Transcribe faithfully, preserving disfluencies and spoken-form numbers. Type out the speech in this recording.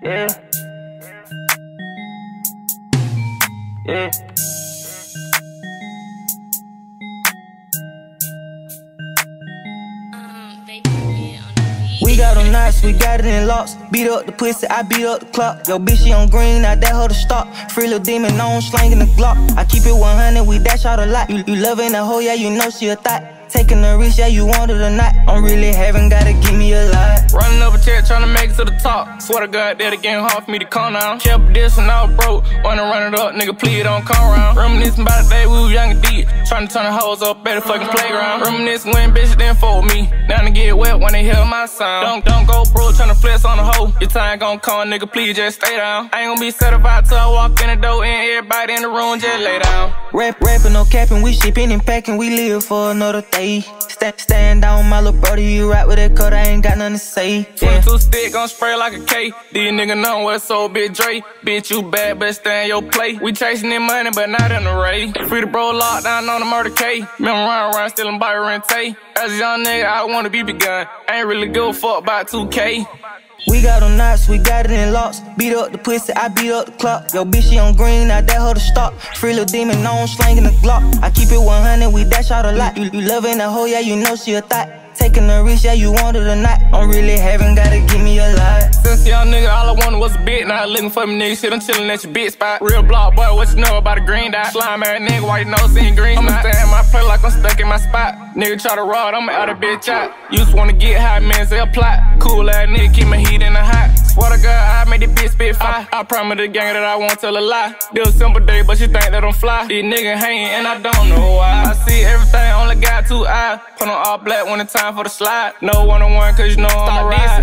Yeah. Yeah. We got them knots, we got it in locks. Beat up the pussy, I beat up the clock. Yo, bitch, she on green, I dare her to stop. Free little demon on, slanging the Glock. I keep it one hundred, we dash out a lot. You, you loving the hoe, yeah, you know she a thot. Taking the risk, yeah, you want it or not. I'm really having, gotta give me a lot. Running up a check, tryna make it to the top. Swear to God, that again hard for me to calm down. Kept this and all broke. Wanna run it up, nigga, please don't come around. Reminiscing about the day we was young and deep. Tryna turn the hoes up at the fucking playground. Reminiscing when bitches didn't fuck with me. Now they get wet when they hear my sound. Don't, don't go broke, tryna flex on the hoe. Your time gon' come, nigga, please just stay down. I ain't gon' be certified till I walk in the door and everybody in the room just lay down. Rap, rapping, no capping, we shipping and packing, we live for another day. Stand, stand down, my little brother, you rap with that cut, I ain't got nothing to say. Yeah. twenty-two stick gon' spray like a K. These niggas know what's so big Dre. Bitch, you bad, but stay in your play. We chasing that money, but not in the race. Free the bro, lockdown on the murder K. Remember round around stealing by rente. As a young nigga, I wanna be begun. I ain't really give a fuck about two K. We got them knots, we got it in locks. Beat up the pussy, I beat up the clock. Yo, bitch, she on green, I dare her to stop. Free little demon on, slanging the Glock. I keep it one hundred, we dash out a lot. You, you loving the hoe, yeah, you know she a thot. Taking the risk, yeah, you want it or not. I'm really having, gotta give me a lot. Since young nigga, all I wanted was a bit. Now looking for me nigga, shit, I'm chillin' at your bitch spot. Real block, boy, what you know about a green dot? Slime ass nigga, why you know seeing green? I'ma stay in my play like I'm stuck in my spot. Nigga try to rod, I'ma out a bitch out. Used to wanna get high, man, say a plot. Cool ass nigga, keep my heat in the hot. Swear to God, I made this bitch spit fire. I, I promise the gang that I won't tell a lie. This a simple day, but she think that I'm fly. These niggas hanging and I don't know why. I see everything, only got two eyes. Put on all black when it's time for the slide. No one-on-one, cause you know I'm a ride.